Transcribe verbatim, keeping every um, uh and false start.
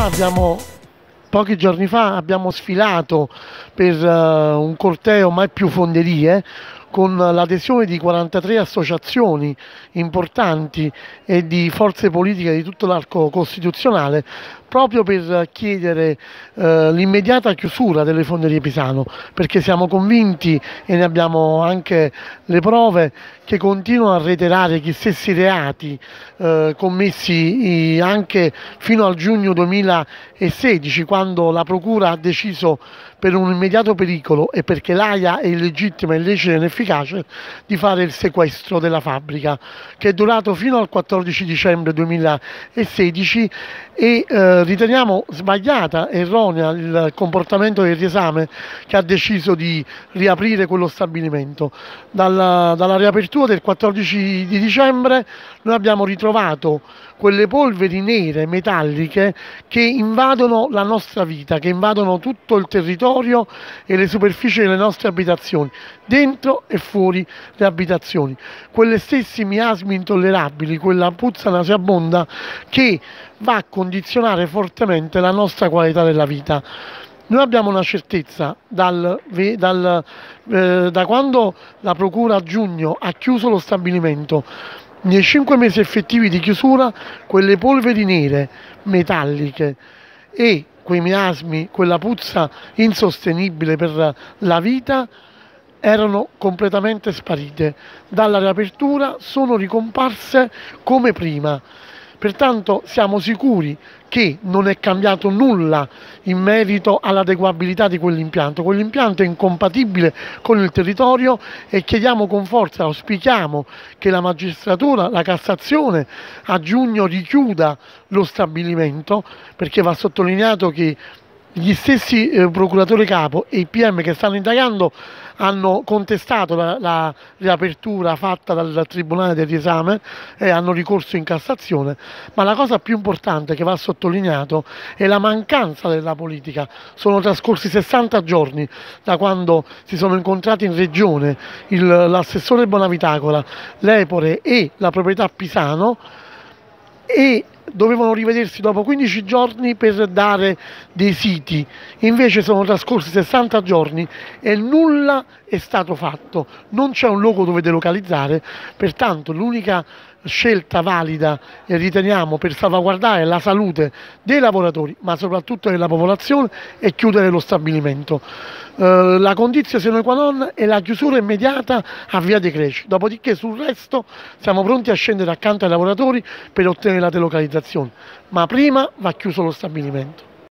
abbiamo, pochi giorni fa abbiamo sfilato per uh, un corteo Mai più fonderie, con l'adesione di quarantatré associazioni importanti e di forze politiche di tutto l'arco costituzionale, proprio per chiedere eh, l'immediata chiusura delle fonderie Pisano, perché siamo convinti, e ne abbiamo anche le prove, che continuano a reiterare gli stessi reati eh, commessi anche fino al giugno duemilasedici, quando la Procura ha deciso, per un immediato pericolo e perché l'AIA è illegittima, illecita e inefficace, di fare il sequestro della fabbrica, che è durato fino al quattordici dicembre duemilasedici. E eh, riteniamo sbagliata, erronea il comportamento del riesame, che ha deciso di riaprire quello stabilimento. Dalla, dalla riapertura del quattordici di dicembre noi abbiamo ritrovato quelle polveri nere metalliche che invadono la nostra vita, che invadono tutto il territorio e le superfici delle nostre abitazioni, dentro e fuori le abitazioni. Quelle stessi miasmi intollerabili, quella puzza nauseabonda che va a condizionare fortemente la nostra qualità della vita. Noi abbiamo una certezza, dal, dal, eh, da quando la Procura a giugno ha chiuso lo stabilimento, nei cinque mesi effettivi di chiusura, quelle polveri nere metalliche e quei miasmi, quella puzza insostenibile per la vita, erano completamente sparite. Dalla riapertura sono ricomparse come prima. Pertanto siamo sicuri che non è cambiato nulla in merito all'adeguabilità di quell'impianto. Quell'impianto è incompatibile con il territorio e chiediamo con forza, auspichiamo che la magistratura, la Cassazione, a giugno richiuda lo stabilimento, perché va sottolineato che gli stessi eh, procuratori capo e i P M che stanno indagando hanno contestato la, la riapertura fatta dal Tribunale del riesame e hanno ricorso in Cassazione, ma la cosa più importante che va sottolineato è la mancanza della politica. Sono trascorsi sessanta giorni da quando si sono incontrati in regione l'assessore Bonavitacola, l'Epore e la proprietà Pisano, e dovevano rivedersi dopo quindici giorni per dare dei siti. Invece sono trascorsi sessanta giorni e nulla è stato fatto, non c'è un luogo dove delocalizzare. Pertanto l'unica scelta valida, e riteniamo, per salvaguardare la salute dei lavoratori ma soprattutto della popolazione, è chiudere lo stabilimento. Uh, la condizione sine qua non è la chiusura immediata a via dei Greci, dopodiché sul resto siamo pronti a scendere accanto ai lavoratori per ottenere la delocalizzazione, ma prima va chiuso lo stabilimento.